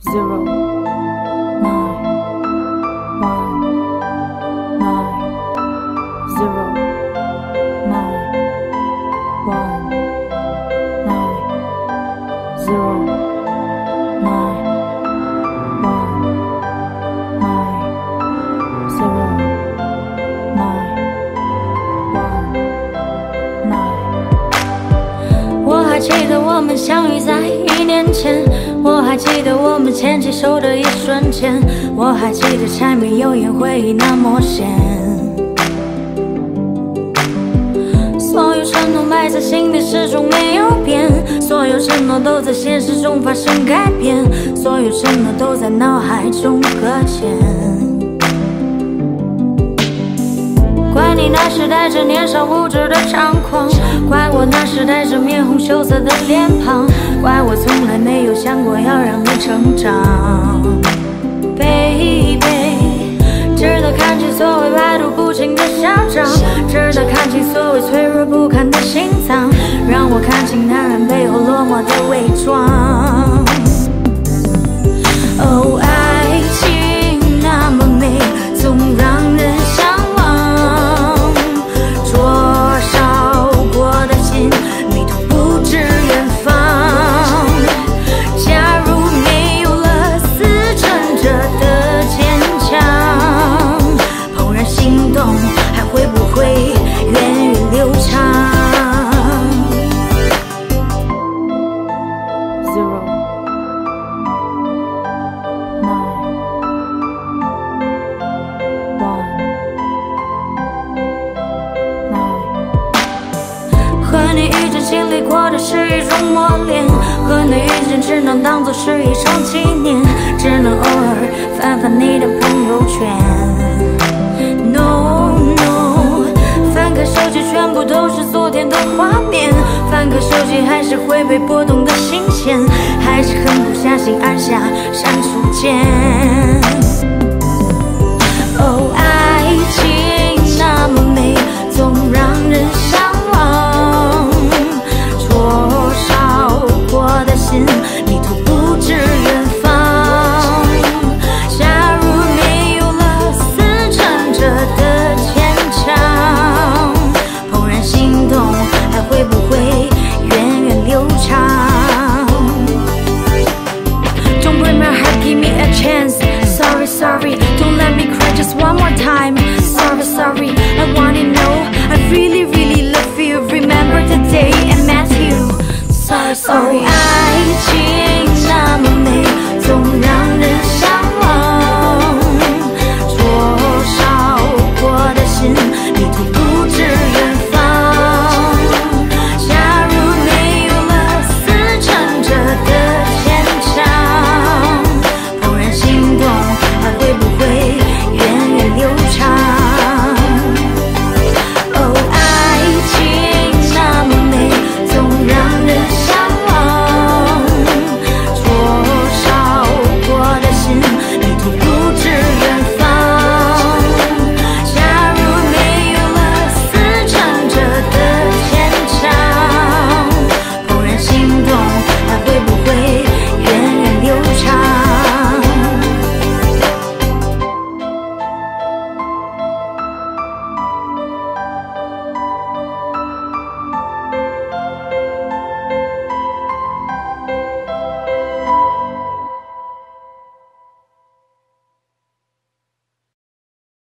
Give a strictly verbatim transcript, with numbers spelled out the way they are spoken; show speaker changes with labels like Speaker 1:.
Speaker 1: zero nine one nine zero nine one nine zero nine one nine zero nine one nine。我还记得我们相遇在一年前，我还记得我们牵起手的一瞬间，我还记得柴米油盐回忆那么咸。所有承诺埋在心底始终没有变，所有承诺都在现实中发生改变，所有承诺都在脑海中搁浅。怪你那时带着年少无知的张狂，怪我那时带着面红羞涩的脸庞，怪我从来没有想过要让你成长。 Baby， 直到看清所谓百毒不侵的嚣张，直到看清所谓脆弱不堪的心脏，让我看清男人背后落寞的伪装。哦，爱情那么美，总让人向往，灼烧过的心，迷途不知远方。假如没有了死撑着的坚强，怦然心动还会不会源远流长 ？Zero nine one nine。和你遇见经历过的是一种磨练，和你遇见只能当作是一场纪念，只能偶尔翻翻你的朋友圈。No no， 翻开手机全部都是昨天的画面，翻开手机还是会被波动的新鲜，还是狠不下心按下删除键。哦，爱情那么美，总让人向往，灼烧过的心，迷途不知远方。假如没有了死撑着的坚强，怦然心动还会不会源远流长 ？Don't break my heart, give me a chance. Sorry, sorry, don't let me cry just one more time. Sorry, sorry, I wanna know. I really, really love you. Remember the day I met you. Sorry, sorry. Oh,